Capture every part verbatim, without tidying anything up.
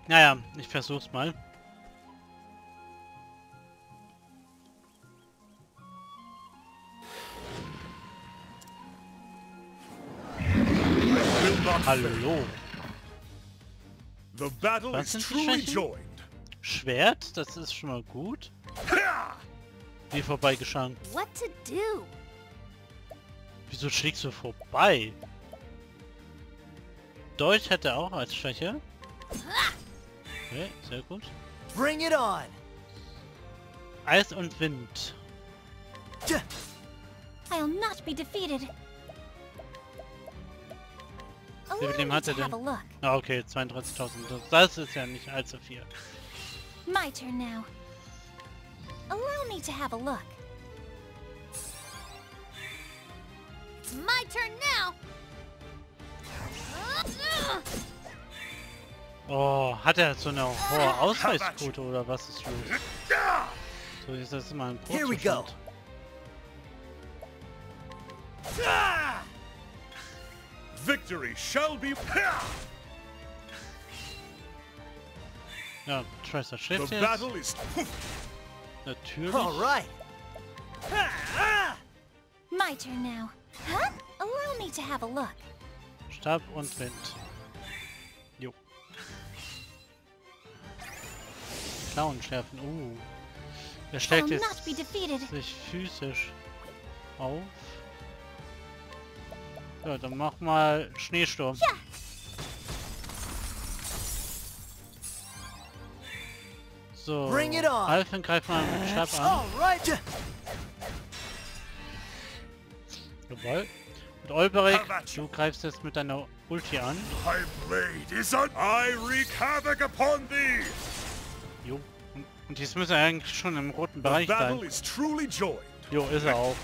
Naja, ich versuch's mal. Hallo. The battle Was is sind die truly Schwächen? joined. Schwert, das ist schon mal gut. Wie vorbeigeschlagen. What to do? Wieso schlägst du vorbei? Deutsch hat er auch als Schwäche. Okay, sehr gut. Bring it on. Eis und Wind. I'll not be defeated. Wie viel Allow Leben me hat er to have a denn? look. Ah, okay, zweiunddreißigtausend. Das ist ja nicht allzu viel. My turn now. Allow me to have a look. It's my turn now. Oh, hat er so eine hohe Ausweichquote oder was ist los? So, jetzt ist mal ein Here we go. Brotzustand. Victory shall be. Ja, Tracer The schläft jetzt. battle is. Natürlich. All right. My turn now. Huh? Allow me to have a look. Stab und Wind. Jo. Klauen schärfen. Uh. Er I'll schlägt not jetzt be defeated. sich physisch auf. Ja, dann mach mal Schneesturm. Ja. So. Bring it on. Alfin greift mal mit Stab an. All right. Jawohl. Und Olberich, du greifst jetzt mit deiner Ulti an. My blade is on. I wreak havoc upon thee. Jo. Und, und jetzt müssen wir eigentlich schon im roten The Bereich battle sein. is truly joined. Jo, ist er auch.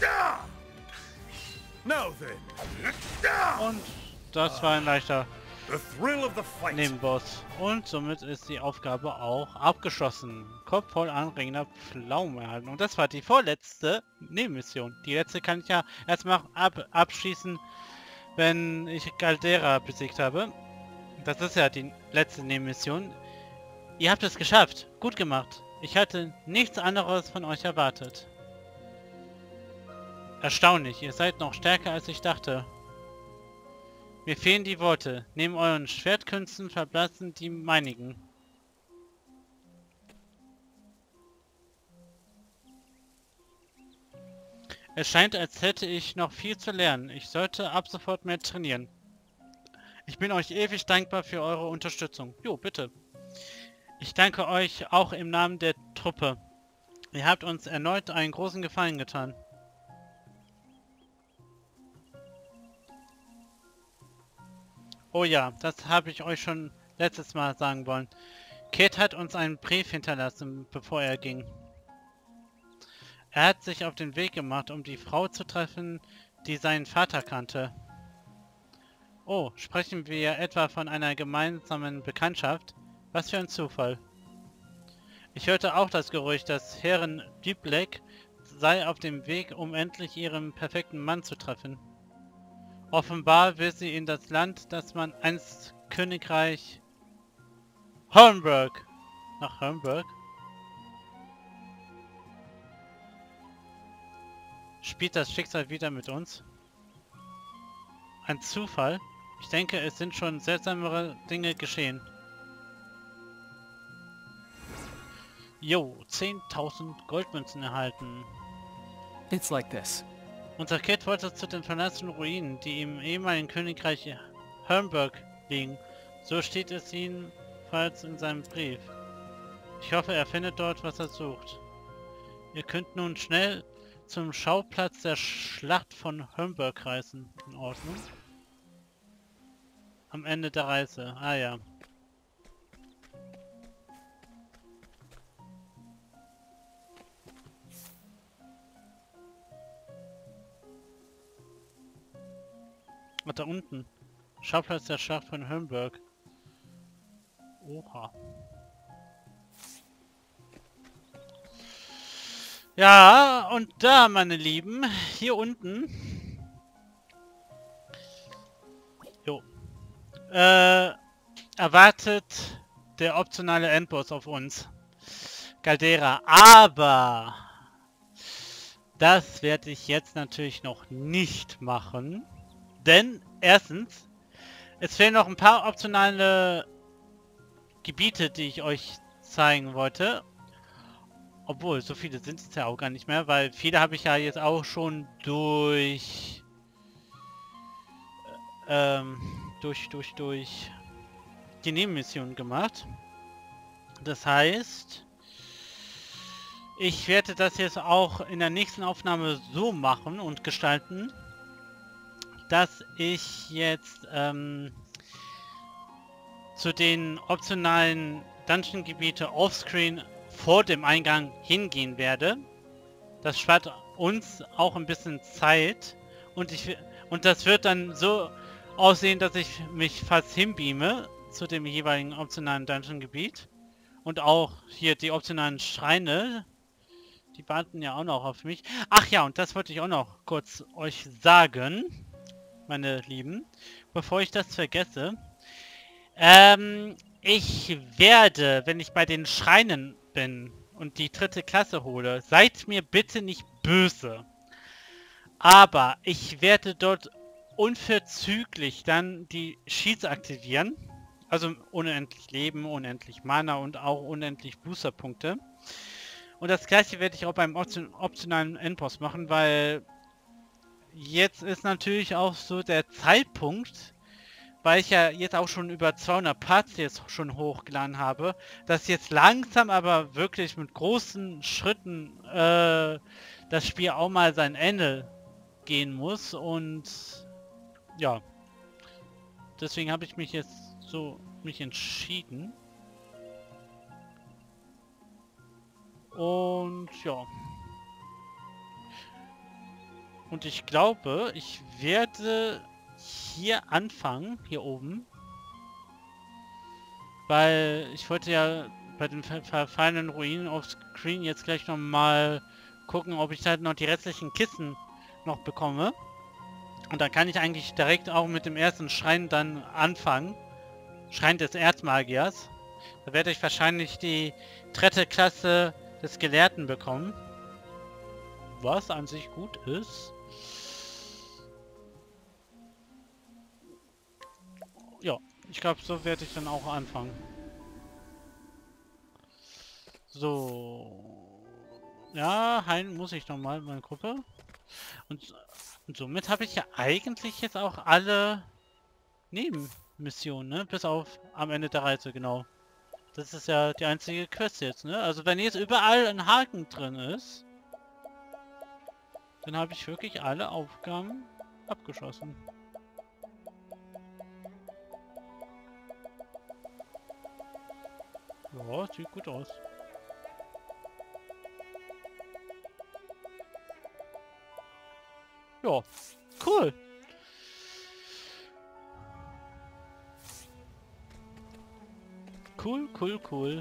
Now then, Und das war ein leichter the thrill of the fight. Nebenboss. Und somit ist die Aufgabe auch abgeschlossen. Kopf voll anregender Pflaumen erhalten. Und das war die vorletzte Nebenmission. Die letzte kann ich ja erstmal ab abschließen, wenn ich Galdera besiegt habe. Das ist ja die letzte Nebenmission. Ihr habt es geschafft. Gut gemacht. Ich hatte nichts anderes von euch erwartet. Erstaunlich, ihr seid noch stärker als ich dachte. Mir fehlen die Worte. Neben euren Schwertkünsten verblassen die meinigen. Es scheint, als hätte ich noch viel zu lernen. Ich sollte ab sofort mehr trainieren. Ich bin euch ewig dankbar für eure Unterstützung. Jo, bitte. Ich danke euch auch im Namen der Truppe. Ihr habt uns erneut einen großen Gefallen getan. Oh ja, das habe ich euch schon letztes Mal sagen wollen. Kate hat uns einen Brief hinterlassen, bevor er ging. Er hat sich auf den Weg gemacht, um die Frau zu treffen, die seinen Vater kannte. Oh, sprechen wir etwa von einer gemeinsamen Bekanntschaft? Was für ein Zufall. Ich hörte auch das Gerücht, dass Herrin Dublek sei auf dem Weg, um endlich ihren perfekten Mann zu treffen. Offenbar will sie in das Land, das man einst Königreich Hornburg nach Hornburg spielt das Schicksal wieder mit uns. Ein Zufall? Ich denke, es sind schon seltsamere Dinge geschehen. Jo, zehntausend Goldmünzen erhalten. It's like this. Unser Kid wollte zu den verlassenen Ruinen, die im ehemaligen Königreich Hornburg liegen. So steht es jedenfalls in seinem Brief. Ich hoffe, er findet dort, was er sucht. Ihr könnt nun schnell zum Schauplatz der Schlacht von Hornburg reisen. In Ordnung. Am Ende der Reise. Ah ja. Und da unten. Schauplatz der Schlacht von Hornburg. Oha. Ja, und da, meine Lieben, hier unten. Jo. Äh, erwartet der optionale Endboss auf uns. Caldera. Aber das werde ich jetzt natürlich noch nicht machen. Denn erstens, es fehlen noch ein paar optionale Gebiete, die ich euch zeigen wollte. Obwohl, so viele sind es ja auch gar nicht mehr, weil viele habe ich ja jetzt auch schon durch... Ähm, durch, durch, durch die Nebenmission gemacht. Das heißt, ich werde das jetzt auch in der nächsten Aufnahme so machen und gestalten, dass ich jetzt ähm, zu den optionalen Dungeon-Gebiete offscreen vor dem Eingang hingehen werde. Das spart uns auch ein bisschen Zeit und ich und das wird dann so aussehen, dass ich mich fast hinbeame zu dem jeweiligen optionalen Dungeon-Gebiet. Und auch hier die optionalen Schreine, die warten ja auch noch auf mich. Ach ja, und das wollte ich auch noch kurz euch sagen, meine Lieben, bevor ich das vergesse. Ähm, ich werde, wenn ich bei den Schreinen bin und die dritte Klasse hole, seid mir bitte nicht böse. Aber ich werde dort unverzüglich dann die Sheets aktivieren. Also unendlich Leben, unendlich Mana und auch unendlich Boosterpunkte. Und das gleiche werde ich auch beim Option optionalen Endboss machen, weil jetzt ist natürlich auch so der Zeitpunkt, weil ich ja jetzt auch schon über zweihundert Parts jetzt schon hochgeladen habe, dass jetzt langsam aber wirklich mit großen Schritten äh, das Spiel auch mal sein Ende gehen muss. Und ja, deswegen habe ich mich jetzt so mich entschieden. Und ja. Und ich glaube, ich werde hier anfangen, hier oben. Weil ich wollte ja bei den ver verfallenen Ruinen auf Screen jetzt gleich nochmal gucken, ob ich halt noch die restlichen Kissen noch bekomme. Und dann kann ich eigentlich direkt auch mit dem ersten Schrein dann anfangen. Schrein des Erzmagiers. Da werde ich wahrscheinlich die dritte Klasse des Gelehrten bekommen. Was an sich gut ist. Ja, ich glaube, so werde ich dann auch anfangen. So. Ja, heilen muss ich nochmal meine Gruppe. Und, und somit habe ich ja eigentlich jetzt auch alle Nebenmissionen, ne? Bis auf am Ende der Reise, genau. Das ist ja die einzige Quest jetzt, ne? Also wenn jetzt überall ein Haken drin ist, dann habe ich wirklich alle Aufgaben abgeschlossen. Ja, sieht gut aus. Ja, cool. Cool, cool, cool.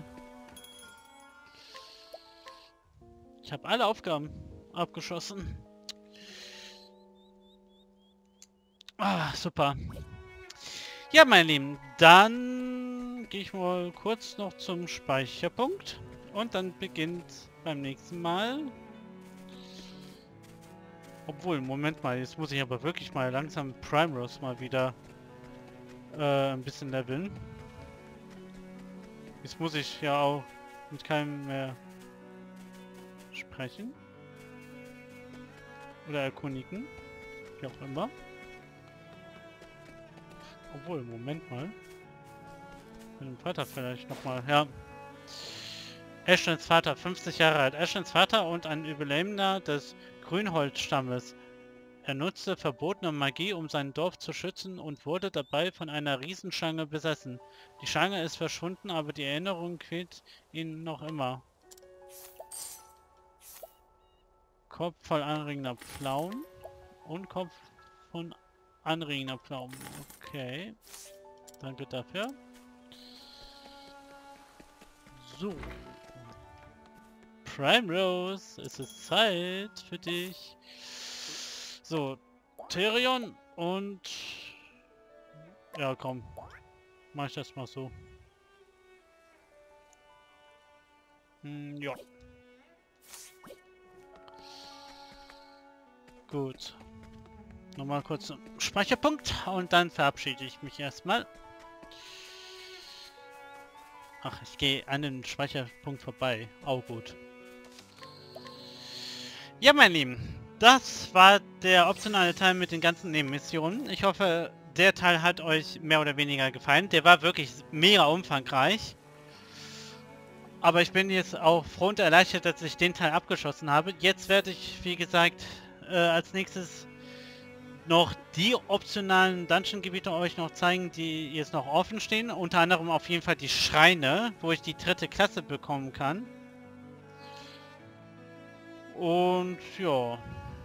Ich habe alle Aufgaben abgeschlossen. Ah, super. Ja, meine Lieben, dann gehe ich mal kurz noch zum Speicherpunkt und dann beginnt beim nächsten Mal. Obwohl, Moment mal, jetzt muss ich aber wirklich mal langsam Primrose mal wieder äh, ein bisschen leveln. Jetzt muss ich ja auch mit keinem mehr sprechen. Oder erkundigen. Wie auch immer. Obwohl, Moment mal. Mit dem Vater vielleicht nochmal. Ja. Ashlins Vater, fünfzig Jahre alt. Ashlins Vater und ein Überlebender des Grünholzstammes. Er nutzte verbotene Magie, um sein Dorf zu schützen und wurde dabei von einer Riesenschlange besessen. Die Schlange ist verschwunden, aber die Erinnerung quält ihn noch immer. Kopf voll anregender Pflaumen und Kopf von anregender Pflaumen. Okay. Danke dafür. So. Primrose, es ist Zeit für dich. So, Therion und... Ja, komm. Mach ich das mal so. Hm, ja. Gut. Nochmal kurz zum Speicherpunkt und dann verabschiede ich mich erstmal. Ach, ich gehe an den Speicherpunkt vorbei. Auch gut. Ja, mein Lieben. Das war der optionale Teil mit den ganzen Nebenmissionen. Ich hoffe, der Teil hat euch mehr oder weniger gefallen. Der war wirklich mega umfangreich. Aber ich bin jetzt auch froh und erleichtert, dass ich den Teil abgeschlossen habe. Jetzt werde ich, wie gesagt, äh, als nächstes noch die optionalen Dungeon-Gebiete euch noch zeigen, die jetzt noch offen stehen. Unter anderem auf jeden Fall die Schreine, wo ich die dritte Klasse bekommen kann. Und ja.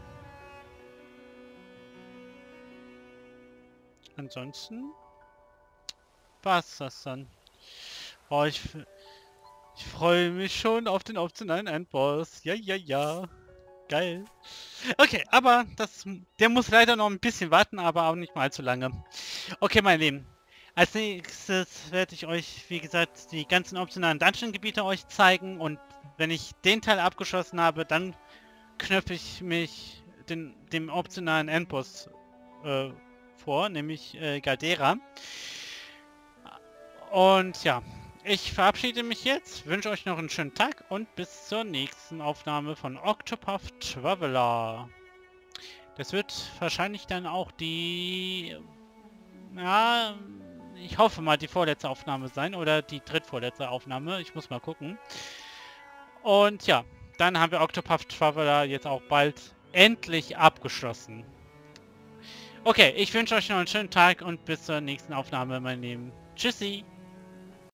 Ansonsten war's das dann. Boah, ich, ich freue mich schon auf den optionalen Endboss. Ja, ja, ja. Geil. Okay, aber das, der muss leider noch ein bisschen warten, aber auch nicht mal allzu lange. Okay, meine Lieben. Als nächstes werde ich euch, wie gesagt, die ganzen optionalen Dungeon-Gebiete euch zeigen. Und wenn ich den Teil abgeschlossen habe, dann knöpfe ich mich den, dem optionalen Endboss äh, vor, nämlich äh, Galdera. Und ja, ich verabschiede mich jetzt, wünsche euch noch einen schönen Tag und bis zur nächsten Aufnahme von Octopath Traveler. Das wird wahrscheinlich dann auch die, ja, ich hoffe mal die vorletzte Aufnahme sein oder die drittvorletzte Aufnahme. Ich muss mal gucken. Und ja, dann haben wir Octopath Traveler jetzt auch bald endlich abgeschlossen. Okay, ich wünsche euch noch einen schönen Tag und bis zur nächsten Aufnahme, meine Lieben. Tschüssi!